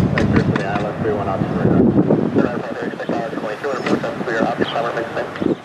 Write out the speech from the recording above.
Vector to the island, 31 knots for your... 22 report, that's for your object, power,